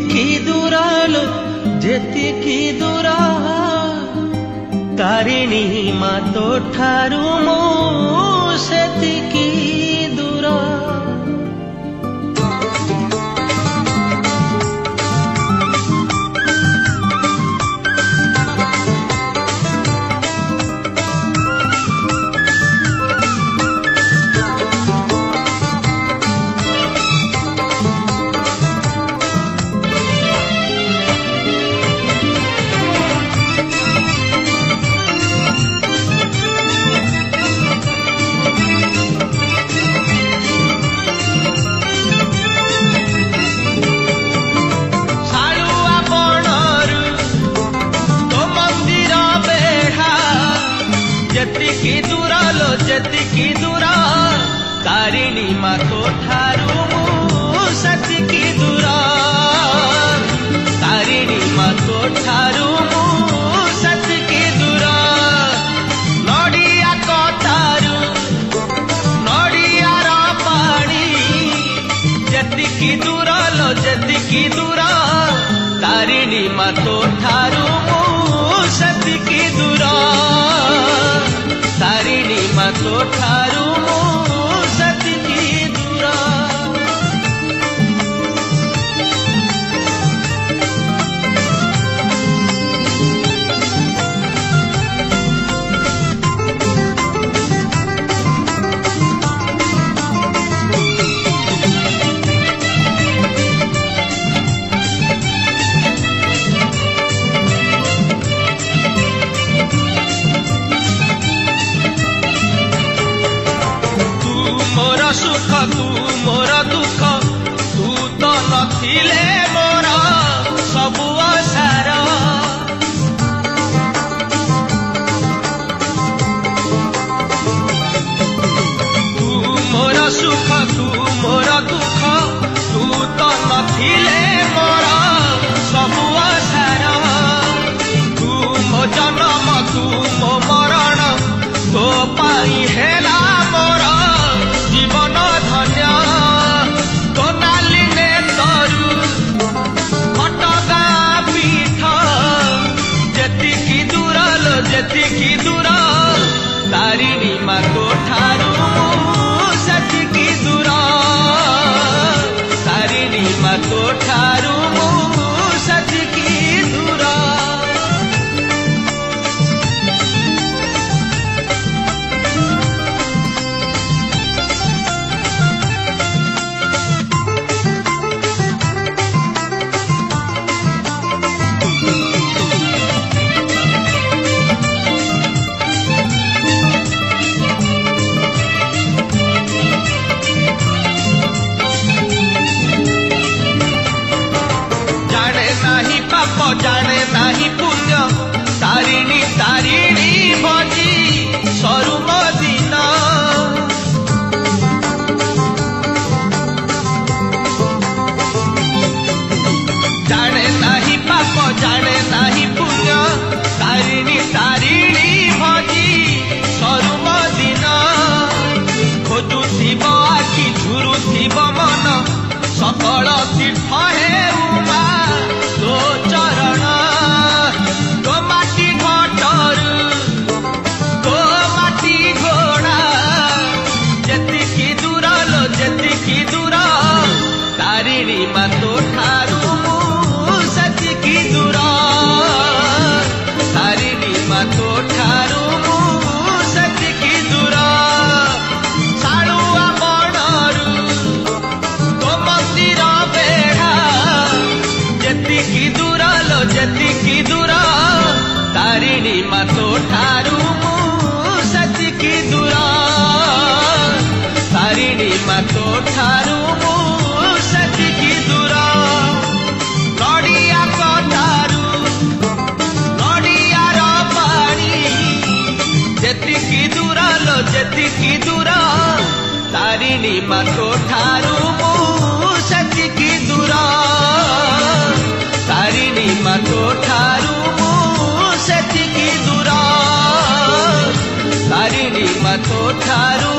जेतिकी दूरालो जेतिकी दूरा तारिणी मा तो ठारू मो सेतिकी दूरा। जेतिकी दूरा लो जेतिकी दूरा तारिणी मा तो ठारू मु सेतिकी दूरा। तारिणी मा तो ठारू मु सेतिकी दूरा। नडिया कटारू नडियार पानी जेतिकी दूरा लो जेतिकी दूरा तारिणी मा तो ठारू मु सेतिकी दूरा। तारिणी मा तो ठारू मो सेतिकी दूरा। सुख तू मोर दुख तू तो नथिले मोर सबु असार। तू मोर सुख तू मोर दुख तू तो नथिले मोर सबु असार। तू मो जन्म तू मो मरण तो पाई हेला मोर जीवन धन्य। तो नाली ने तरू फटका पीठ जेतिकी दूरा लो जेतिकी दूरा तारिणी मा तो ठारू सेतिकी दूरा। तारिणी मा तो ठारू सेतिकी दूरा। जाने नाही पुण्य तारिणी तारिणी भजी सरू दिन। जाने नाही पाप जाने नाही पुण्य तारिणी तारिणी भजी सरू दिन। खोजुथिब आखि झुरुथिब मन सकल तीर्थ हे उमा तो चरण। तो माटी घटरू तो माटी घोड़ा जेतिकी दूरा लो जेतिकी दूरा तारिणी मा तो ठारू सेतिकी दूरा। तारिणी मा तो ठारू सेतिकी दूरा। साड़ुआ बणरू तो मंदिर बेढ़ा जेतिकी दूरा लो जेतिकी दूरा तारिणी मा तो ठारू सेतिकी दूरा। तारिणी मा तो ठारू सेतिकी दूरा। नडिया कटारू नडियार पानी जेतिकी दूरा लो जेतिकी दूरा तारिणी मा तो ठारू सेतिकी दूरा। तारिणी मा तो ठारू सेतिकी दूरा। तारिणी मा तो ठारू